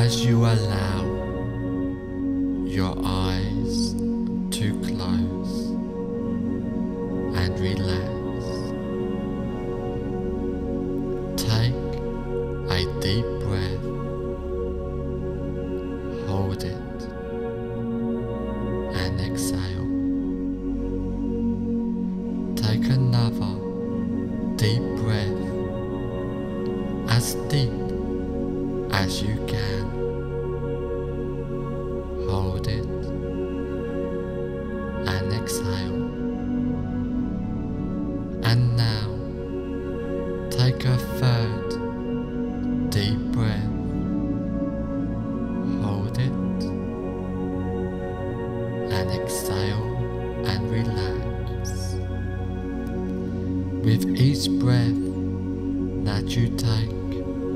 as you allow your eyes to close and relax. Take a deep breath, hold it, and exhale. Take another deep breath, as deep as you can. Hold it and exhale. And now take a third deep breath. Hold it and exhale and relax. With each breath that you take,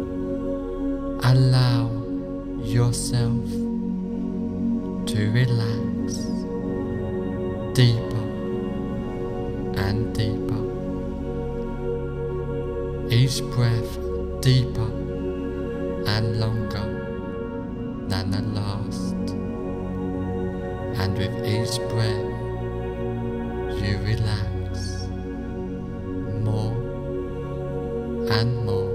allow yourself to relax deeper and deeper. Each breath deeper and longer than the last. And with each breath you relax more and more.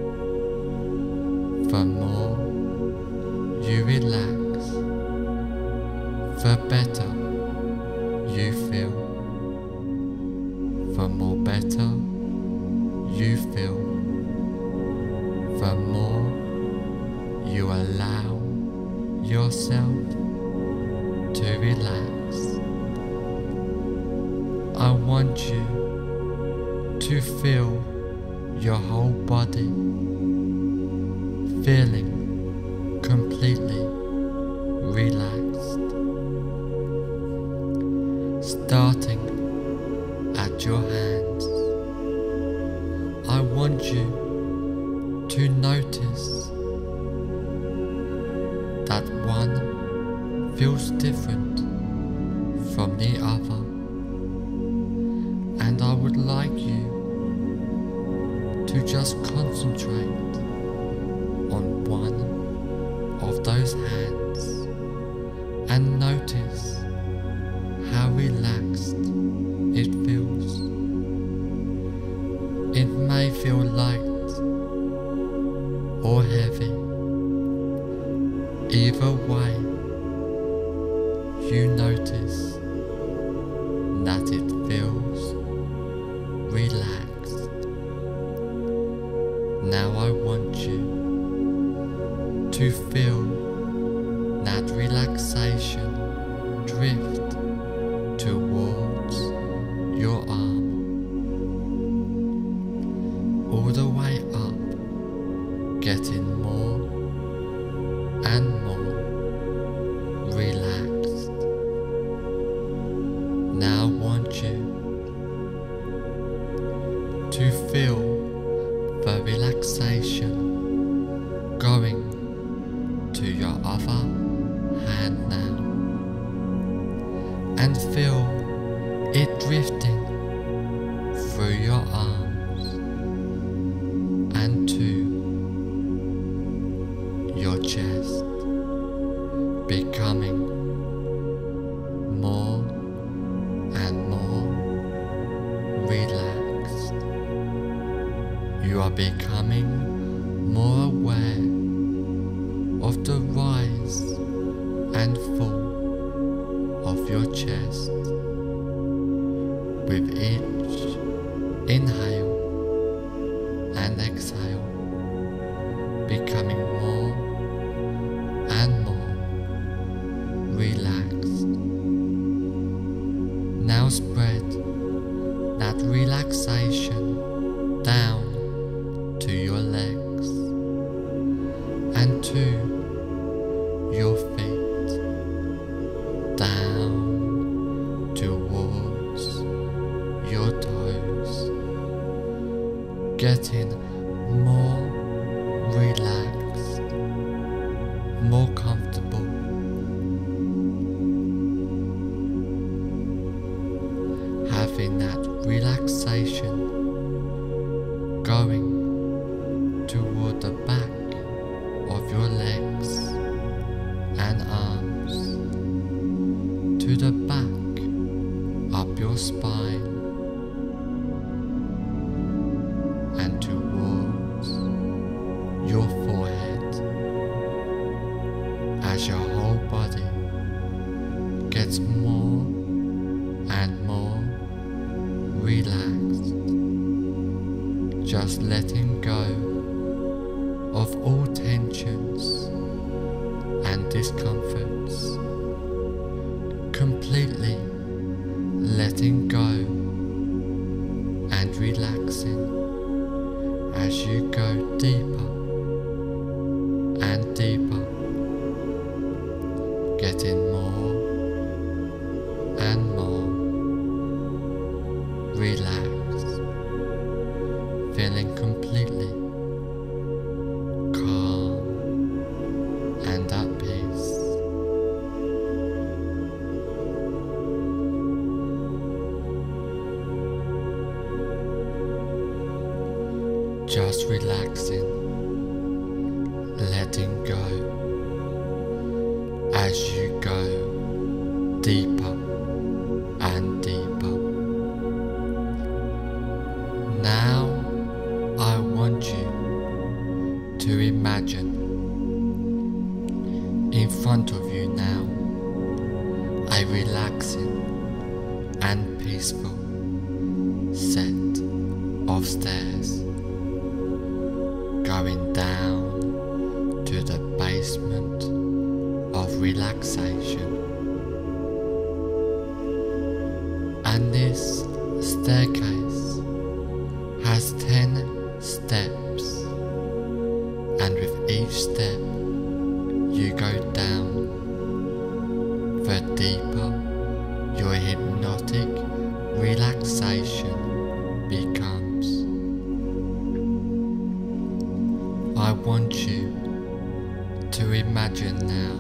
The more you relax, the better you feel. The more better you feel, the more you allow yourself to relax. I want you to feel your whole body feeling completely relaxed, starting at your hands. I want you to notice that one feels different from the other, and I would like you to just concentrate on one of those hands and notice how relaxed it feels. It may feel light or heavy. Either way, you notice that it feels relaxed. Now I want you to feel that relaxation drift towards your arm, all the way up, getting more and more relaxed. Now I want you to feel the relaxation going to your other hand now, and feel it drifting through your arms and to your chest, becoming more and more relaxed. You are becoming more aware of the rise and fall of your chest with each inhale and exhale, becoming more and more relaxed. Now spread that relaxation down to your legs and to your feet, down towards your toes, getting more relaxed just letting go of all tensions and discomforts, completely letting go and relaxing as you go deeper and deeper, getting more and more relaxed, feeling completely calm and at peace. Just relaxing, letting go as you go deeper and deeper. Now I want you to imagine in front of you now a relaxing and peaceful set of stairs going down to the basement of relaxation, and this staircase has 10 steps, and with each step you go down, the deeper your hypnotic relaxation becomes. I want you to imagine now,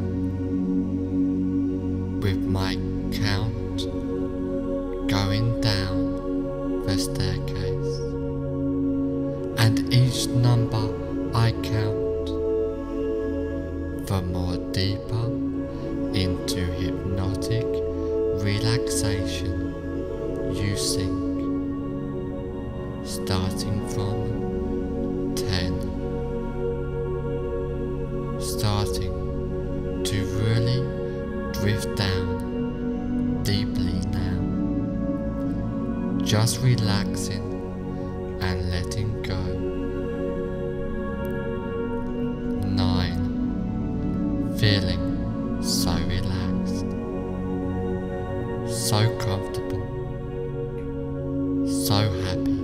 with my count going down the staircase, and each number I count, the more deeper into hypnotic relaxation you sink, starting from 10. Starting to really drift down deeply now, just relaxing and letting go. 9, feeling so relaxed, so comfortable, so happy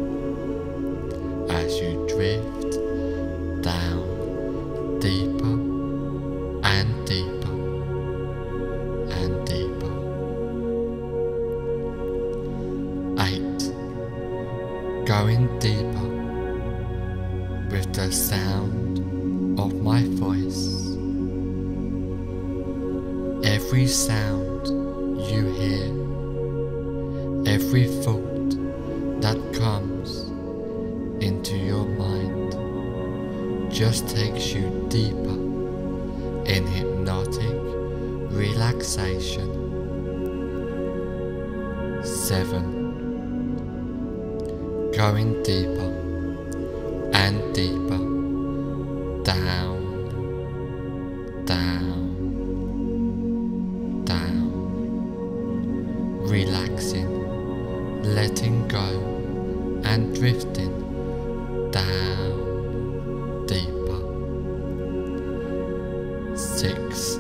as you drift down deeper and deeper and deeper. 8, going deeper with the sound of my voice. Every sound you hear, every thought that comes into your mind just takes you deeper in hypnotic relaxation. 7, going deeper and deeper, down, down, down, relaxing, letting go and drifting down deeper. 6,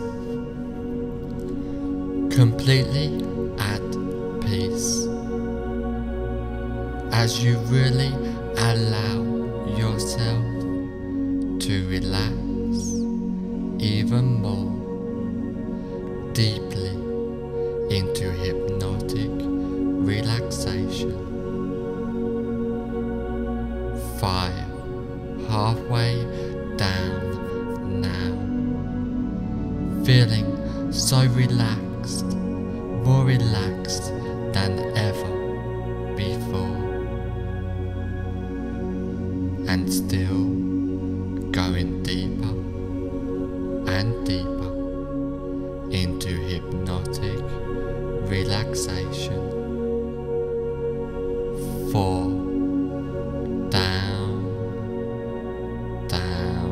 completely at peace as you really allow yourself to relax even more deeply into hypnotic relaxation. 5, halfway down now, feeling so relaxed, more relaxed than ever before, and still going deeper and deeper into hypnotic relaxation. 4, down, down,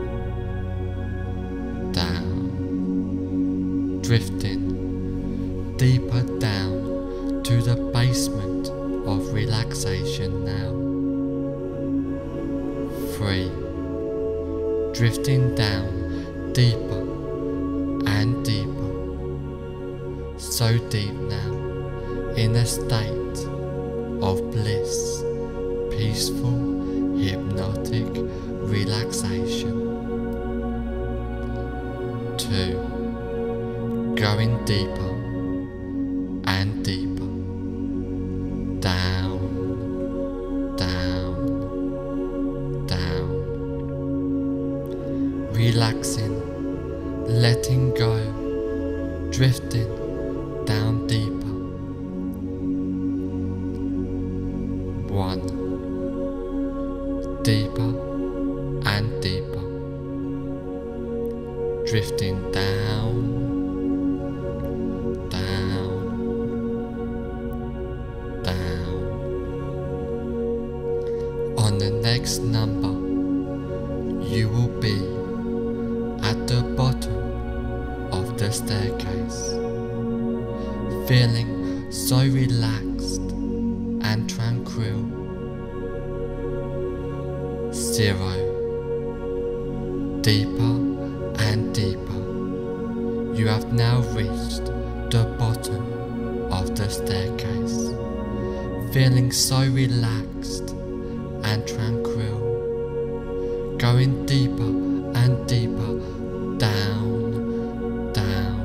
down, drifting deeper down to the basement of relaxation now, 3. Drifting down deeper and deeper, so deep now, in a state of bliss, peaceful, hypnotic relaxation. 2. Going deeper and deeper, down, down, down, relaxing, letting go, drifting down deeper. 1. Deeper and deeper, drifting down, down, down. On the next number, you will be at the bottom of the staircase, feeling so relaxed and tranquil. 0. Deeper and deeper. You have now reached the bottom of the staircase, feeling so relaxed and tranquil, going deeper and deeper, down, down,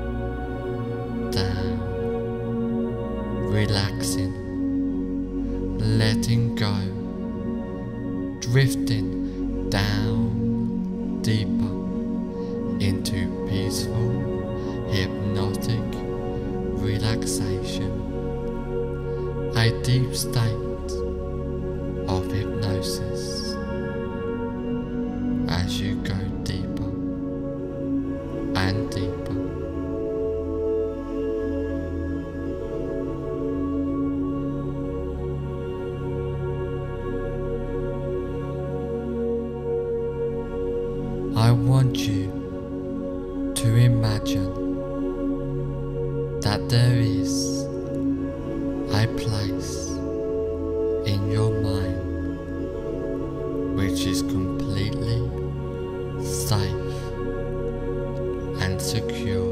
down, relaxing, letting go, drifting down deeper into peaceful, hypnotic relaxation, a deep state of hypnosis as you go deeper and deeper. I want you to imagine that there is a place in your mind which is completely safe and secure.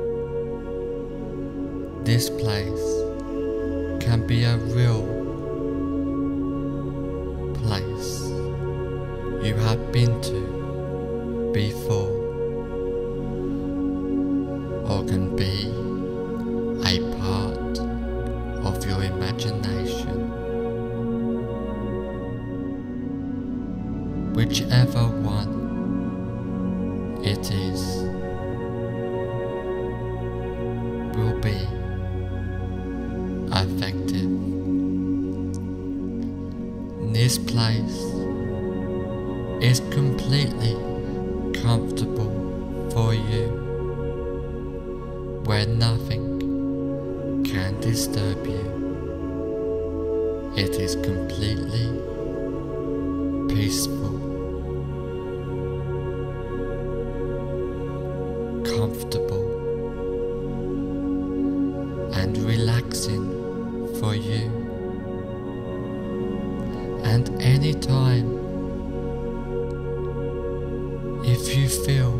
This place can be a real place you have been to before, or can be a part of your imagination. Whichever one it is will be effective. This place is completely comfortable for you, where nothing can disturb you. It is completely peaceful, comfortable, and relaxing for you. And anytime if you feel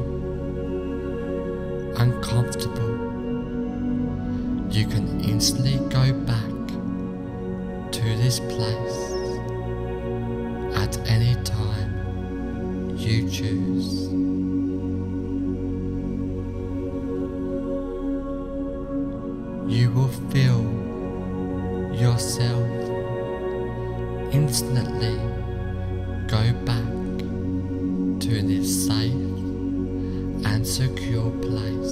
uncomfortable, you can instantly go back to this place at any time you choose. You will feel yourself instantly go back to this safe and secure place.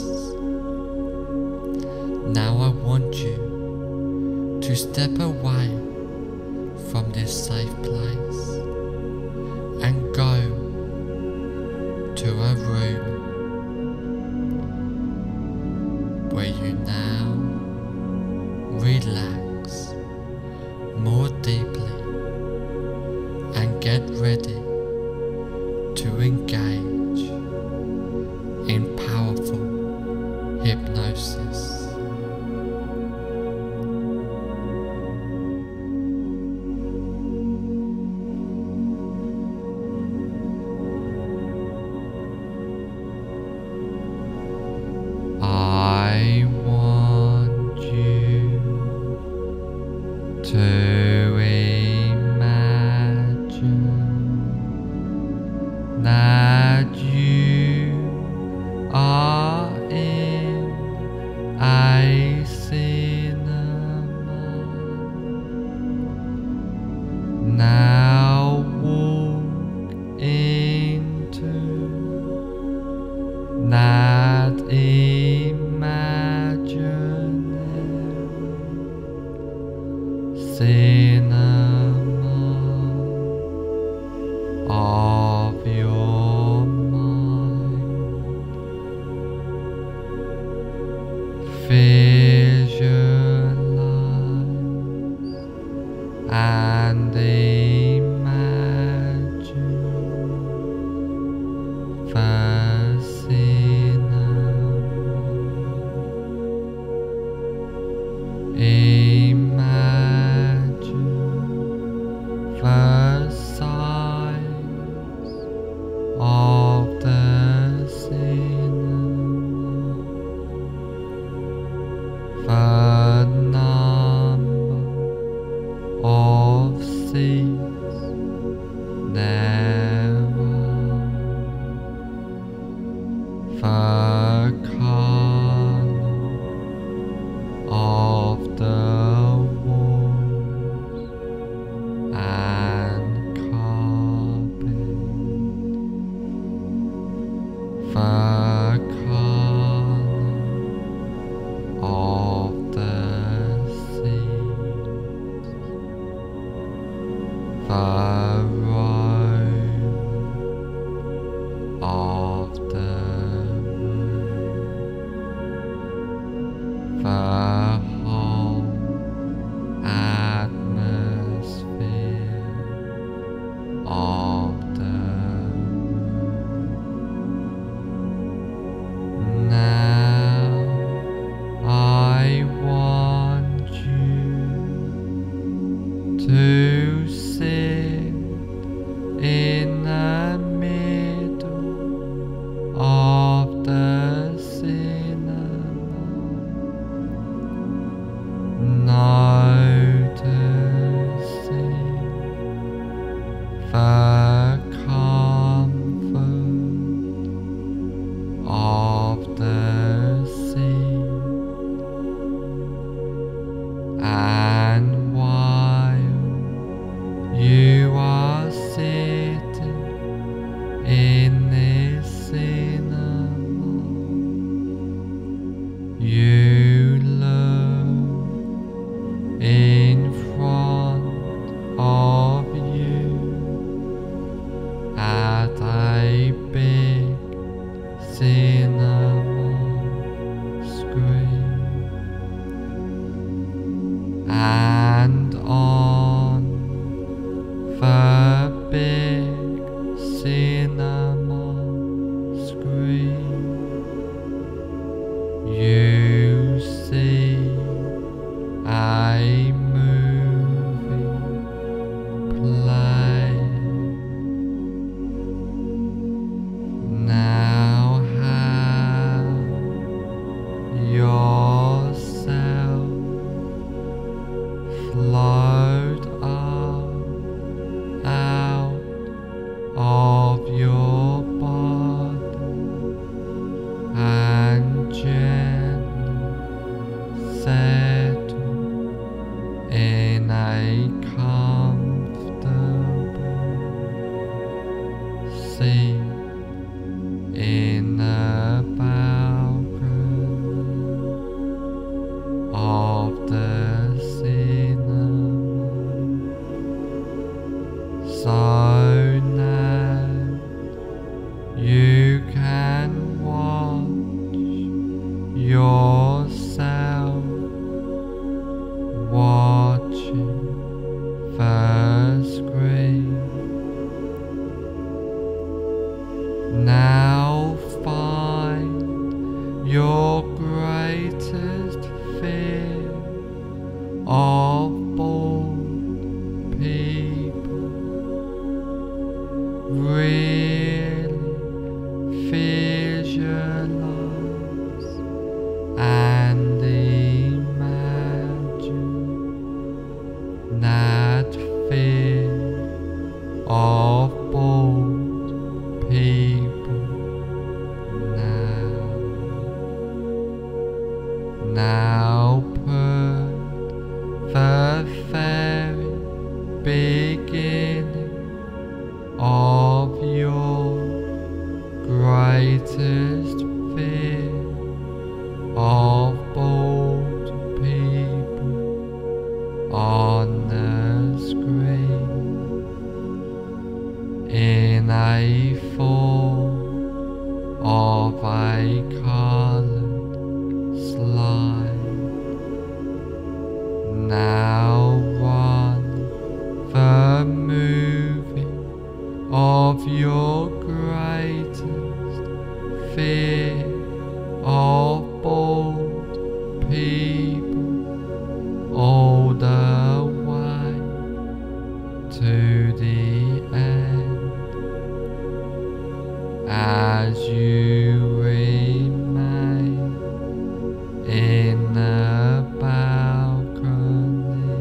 Now I want you to step away from this safe place and go to a room where you now relax more deeply and get ready to engage in powerful hypnosis. that you are in a cinema. Now walk into that imaginary cinema of your mind. Visualize and imagine the cinema. Imagine the size of the cinema, the number of seats there are, the color of the walls and carpet, the color of the seats, the room of the room, the whole atmosphere of the room. Now I want you to sit in the middle of the cinema, noticing the comfort of the seat, and while you are sitting in this cinema, you look in front of you at a big cinema screen, and on the big cinema screen you see a movie playing. Now have yourself float up out of your body and gently settle in a comfortable seat in the balcony of the cinema, so that you can watch yourself watching the screen. Now find your greatest fear of bored people. Really visualize and imagine that fear of bored people. in a form of a coloured slide. Now run the movie of your greatest fear of bored people all the way to the end, as you remain in the balcony,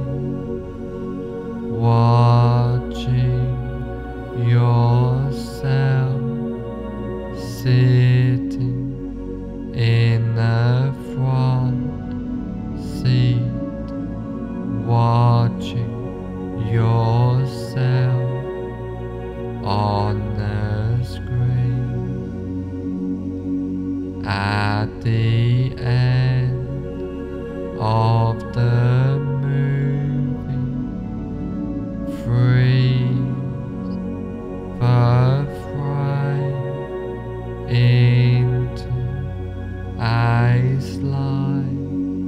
watching yourself sitting in the front seat, watching yourself on the screen. At the end of the movie, freeze the frame into a slide,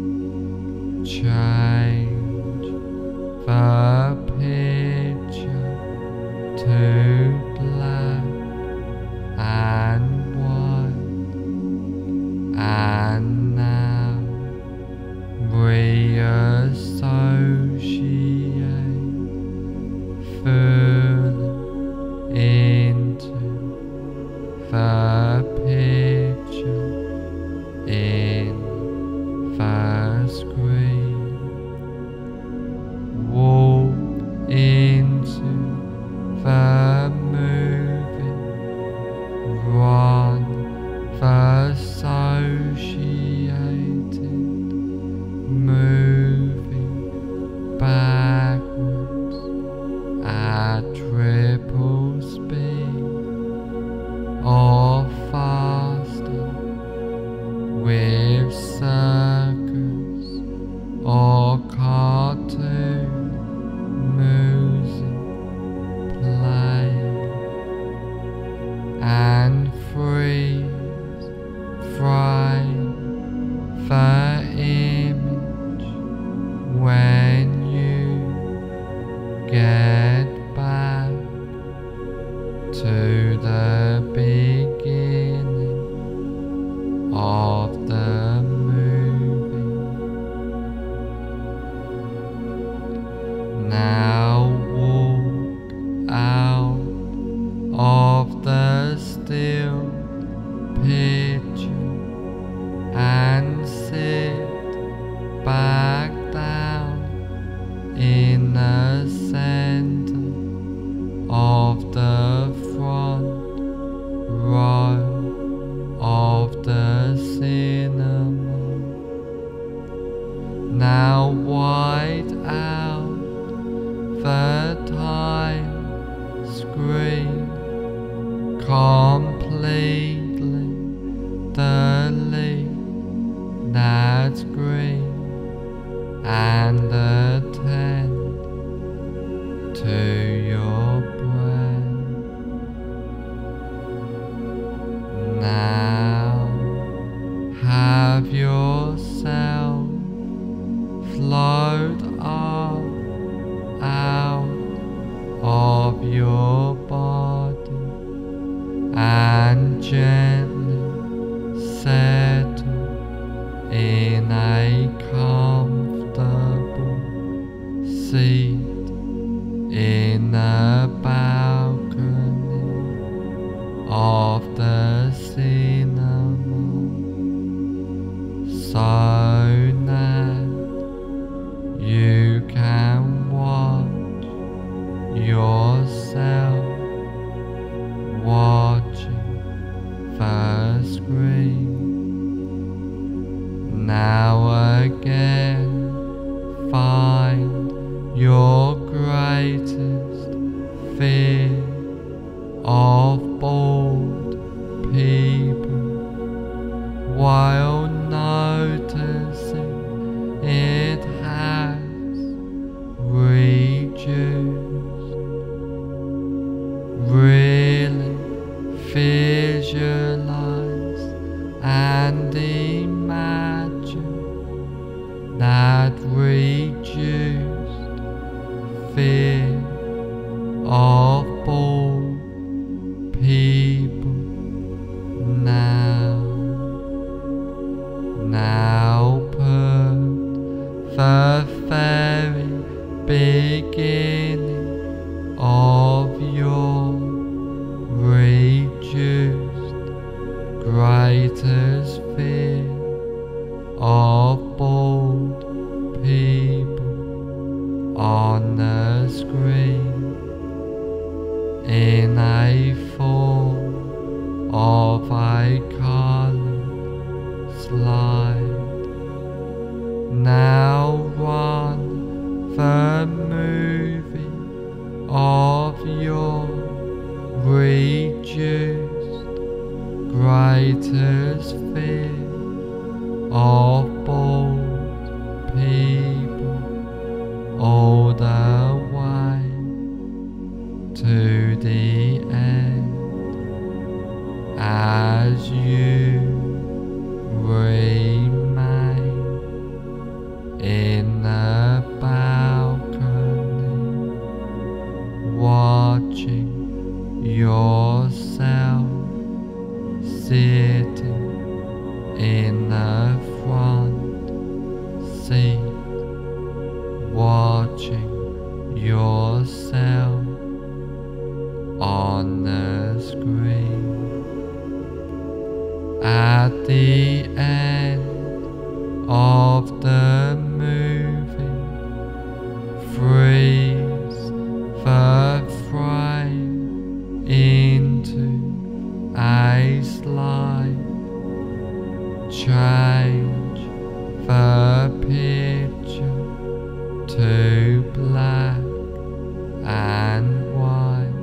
change the picture to black and white, and now reassociate fully into the picture in the screen. Walk into the movie, run the associated movie backwards at triple speed or faster, with circus or cartoon music playing, and freeze frame the image when you get back to the beginning of the movie. Now walk out of the still picture and sit back down in the center of the front row of the cinema. Now white out the time screen, completely delete that screen and attend to your breath. Now have yourself float up out of your body and gently settle in a comfortable seat in the balcony of the cinema, so that you can watch yourself watching the screen. Now again, find your greatest fear of bored people, while noticing it has reduced. Really of a coloured slide. Now run the movie of your reduced greatest fear of bored people all the way to the end as you remain in the balcony watching yourself sitting in the front seat, watching yourself on the screen. At the end of the movie, freeze the frame into a slide, change the picture to black and white,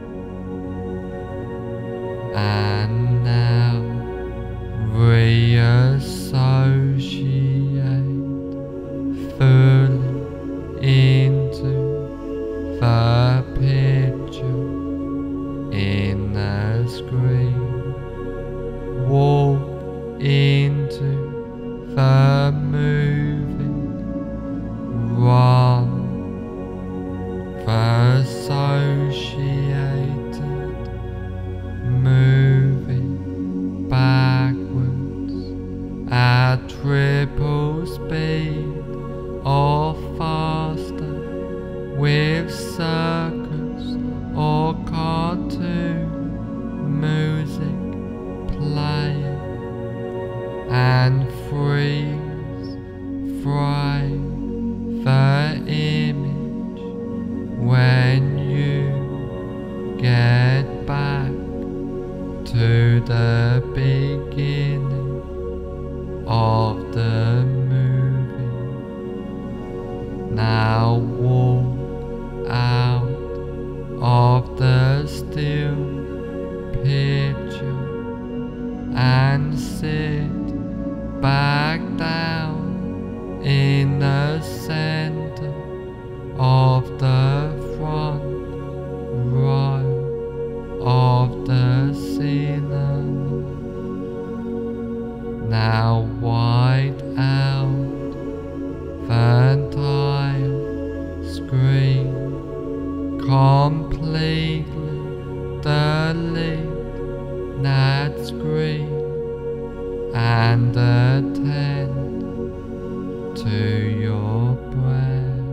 and now reassociate fully into the picture in the screen. Walk into the movie, run the associated movie backwards at triple speed or faster with circus or cartoon music playing, and freeze frame the image when you get back to the beginning of the movie. Now walk out of the still picture and sit back down in the center of the front row of the cinema. Now white out the entire screen, completely delete that screen and attend to your breath.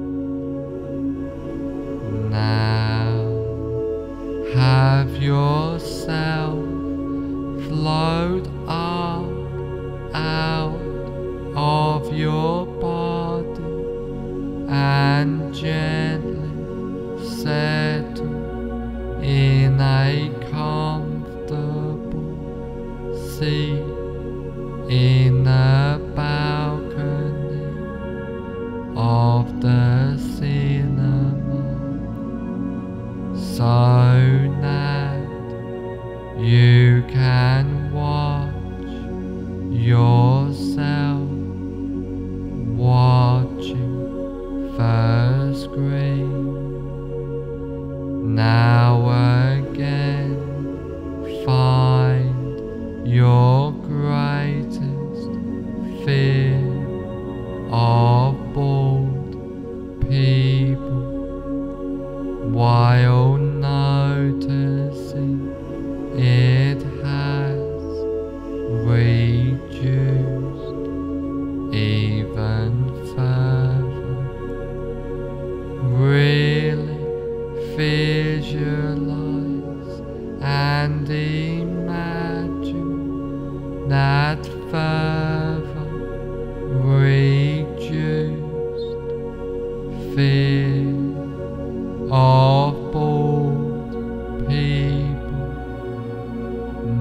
Now have yourself float up out of your body and gently settle in a comfortable seat in the balcony of the cinema, so that you can watch yourself watching the screen. Now again, find your greatest fear of bored people while noticing it has reduced even further. Really visualize and imagine that further reduced fear of bored people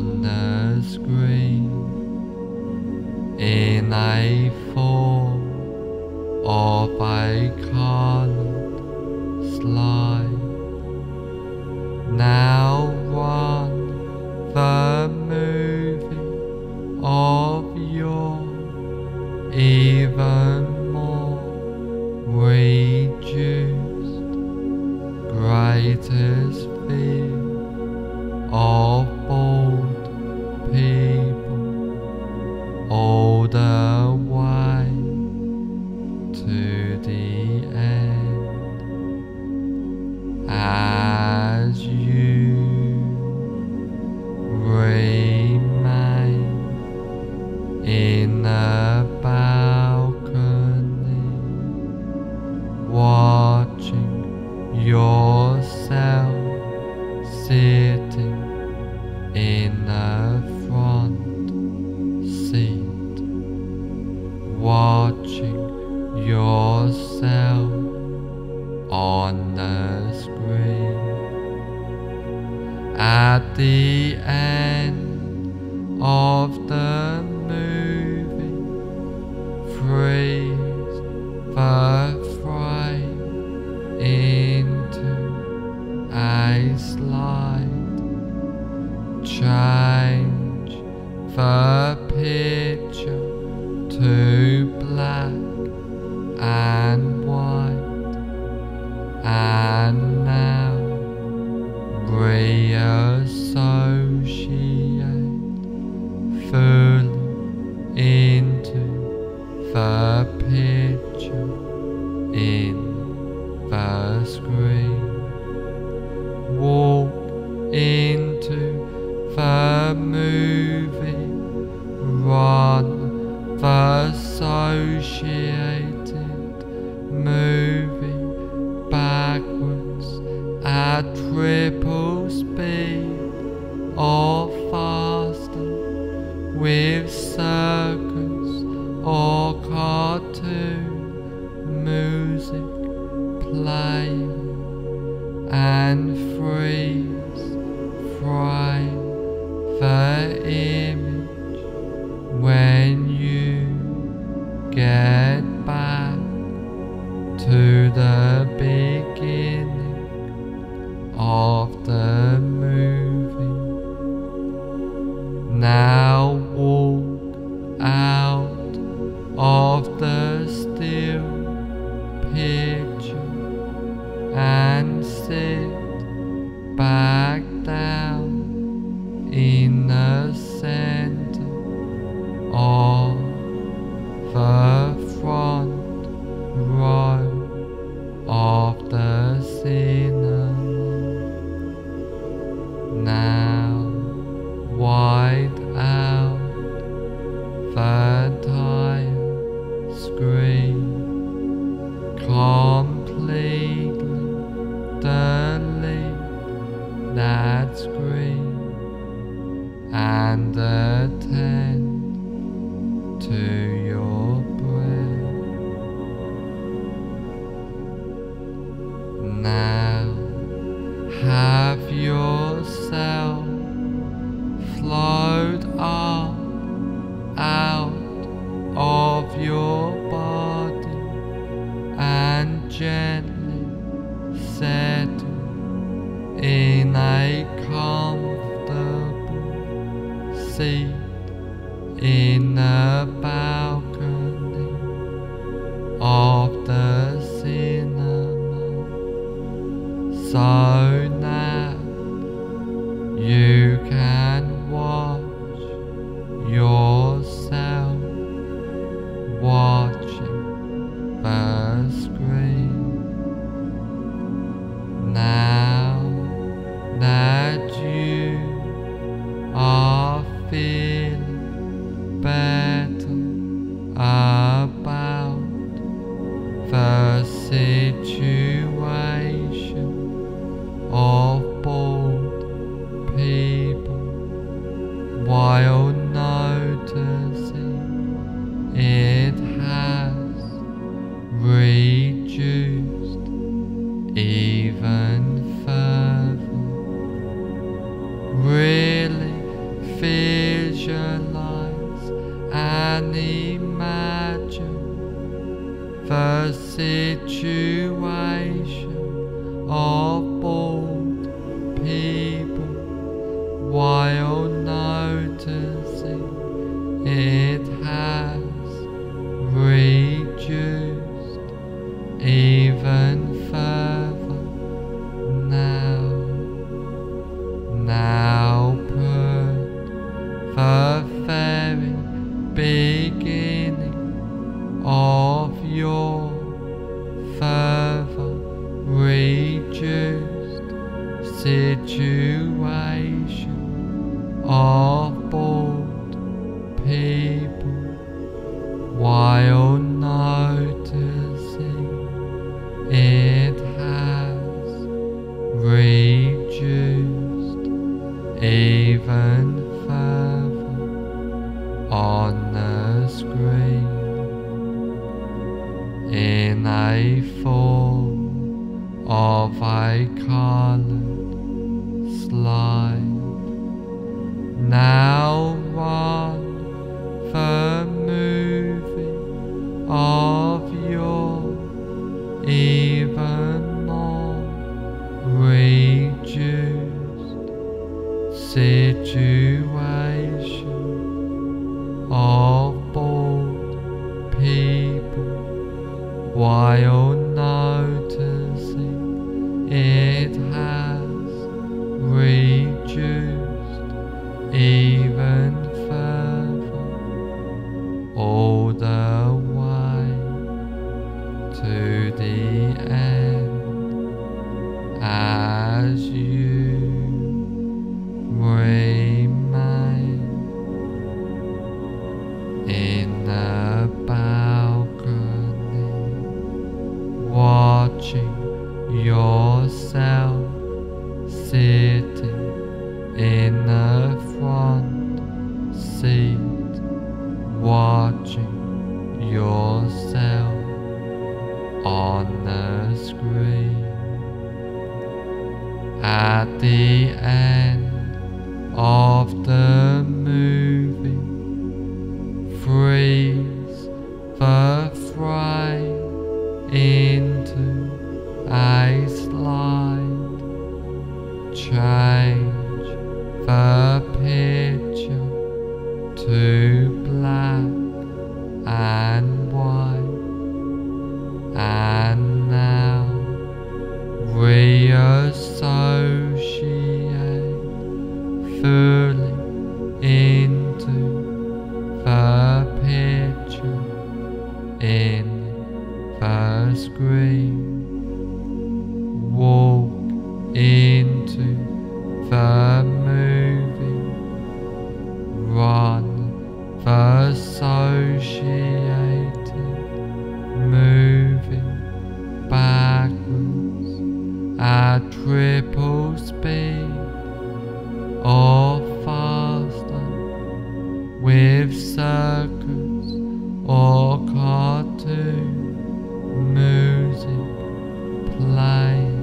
on the screen in a form of a coloured slide. Now run the movie of your even more reduced greatest fear of bored people all the way to the end. As you remain in the balcony, watching yourself sitting in the front seat, watching yourself on the screen. At the end of the movie, freeze the frame into a slide, change the picture to black and white, and now reassociate fully into the picture in the screen. Walk into the movie, run the associated movie backwards at triple speed or faster, with circus or cartoon music playing, and freeze frame the image when you get back to the beginning of the movie. Now walk out of the still picture and sit back down in the center of the front row of the cinema. Now wide out the entire screen, completely delete that screen and attend to your breath. Now have yourself float up out of your body and gently settle in a comfortable seat in the balcony of the cinema, so that you can watch yourself watching the screen. Now that you are feeling better about the situation of bored people, while noticing it has reduced even further, really and imagine the situation of bored people while noticing it has reduced even further now. Now put the very beginning of your further reduced situation of bored people while noticing it has reduced even further on the screen in a form of a coloured slide. Now run the movie of your even more reduced situation of bored people while noticing it has reduced even further all the way to the end as you remain in the balcony watching yourself sitting in the front seat, watching yourself on the screen. At the end of the movie, freeze the frame into a slide, change the picture to black and white, and now reassociate fully into the picture in the screen. Walk into the movie, run the associated movie backwards at triple speed or faster with circus or cartoon music playing,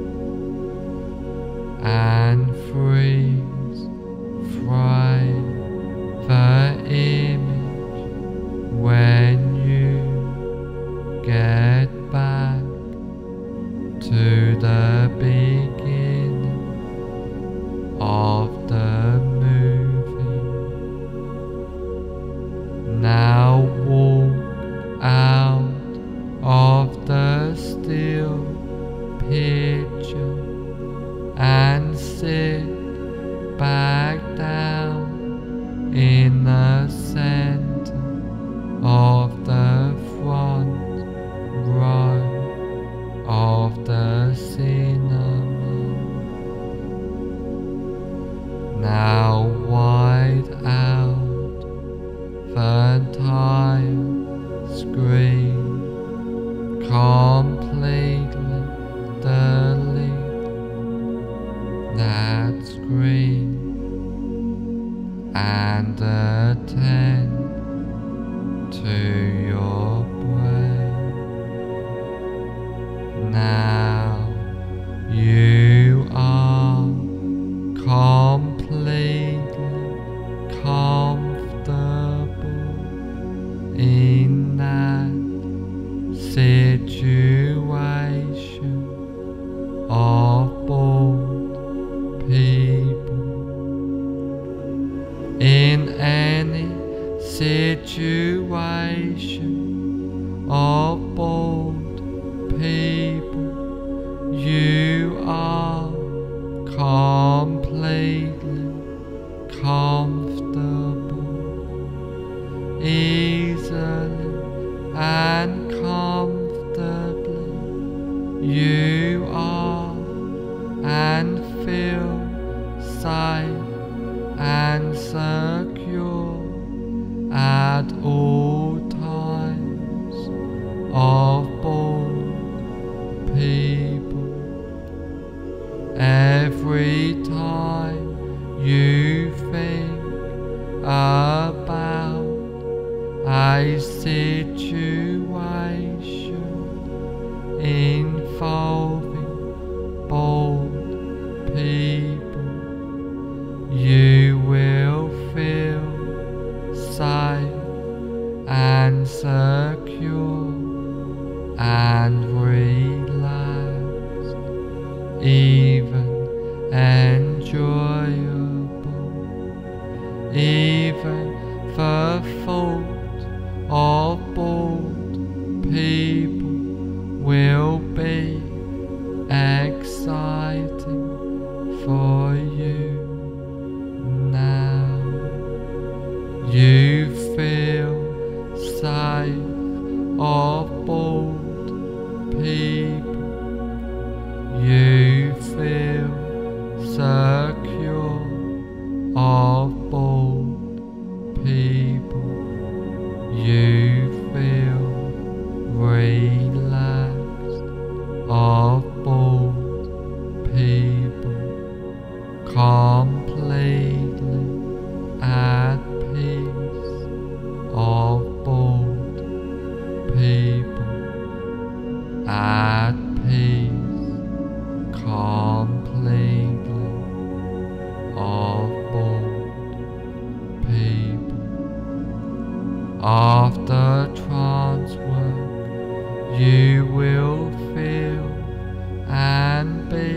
and freeze frame the image when you get back to the beginning of the movie. Now walk out of the still picture and sit back down in the center of the front row of the cinema. Now wide out the entire screen, completely delete that screen and attend to your breath. Now you are completely comfortable in any situation of bored people. You are completely comfortable, easily and comfortably. You are and feel safe and secure at all times of bored people. Every time you think about a situation involving bored people, you will feel safe and secure and relaxed, even enjoyable. Even the thought of bored people will be exciting for you now. You feel safe of bored people. You feel secure of bored people. You feel relaxed of bored people, completely at peace of bored people, at peace, completely of bored people. After trance work, you will feel and be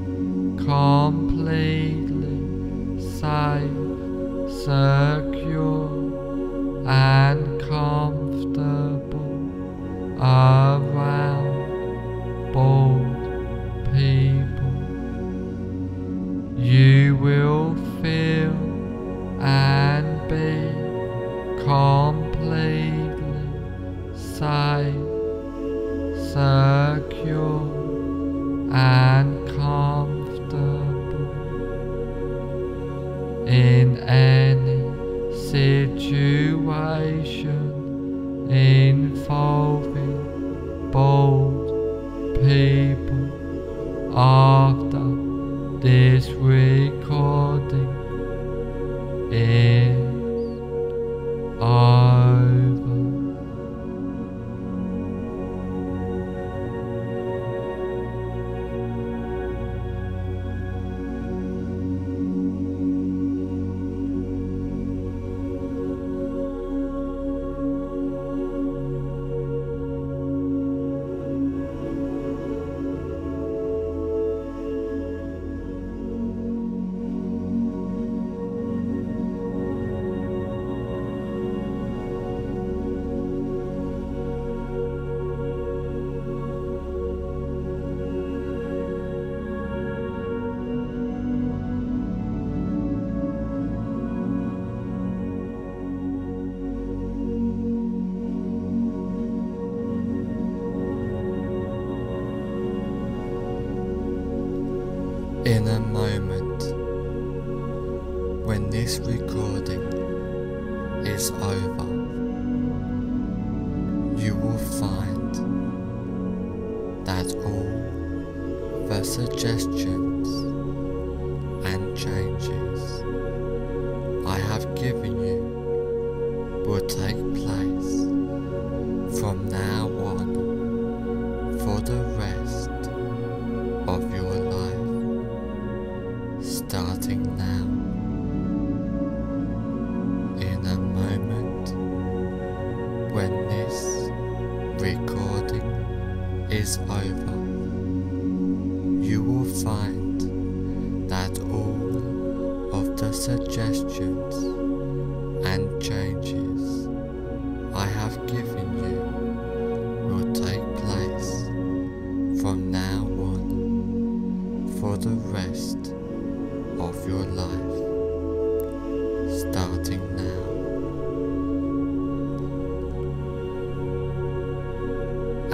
completely safe, secure and comfortable around bored people. You will feel and be completely safe, secure and comfortable in any situation involving bored people. After this recording is over. In a moment, when this recording is over, you will find that all the suggestions and changes I have given you will take place from now on for the rest of your life, starting now. In a moment, when this recording is over, you will find that all of the suggestions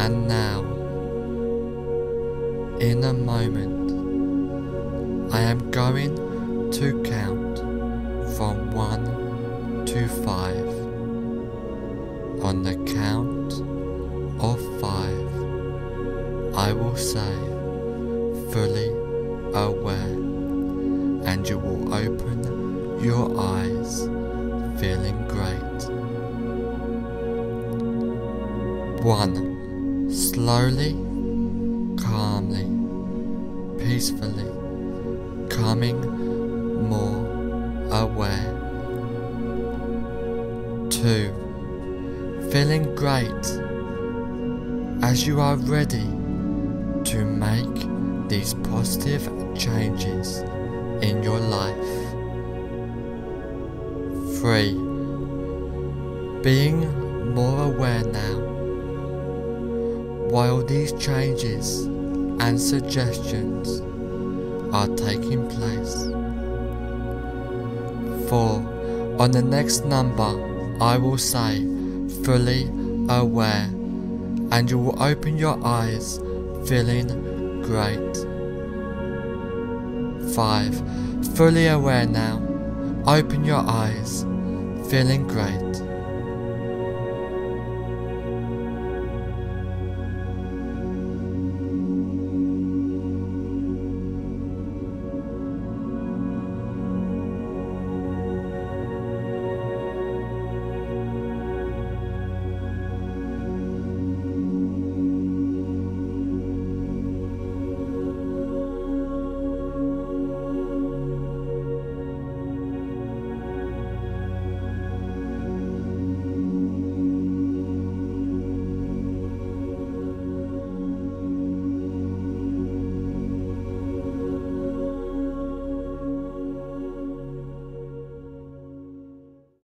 And now, in a moment, I am going to count from 1 to 5. On the count of 5, I will say fully aware, and you will open your eyes feeling great. 1. Slowly, calmly, peacefully, becoming more aware. 2. Feeling great as you are ready to make these positive changes in your life. 3. Being more aware now while these changes and suggestions are taking place. 4. On the next number, I will say fully aware, and you will open your eyes feeling great. 5. Fully aware now. Open your eyes feeling great.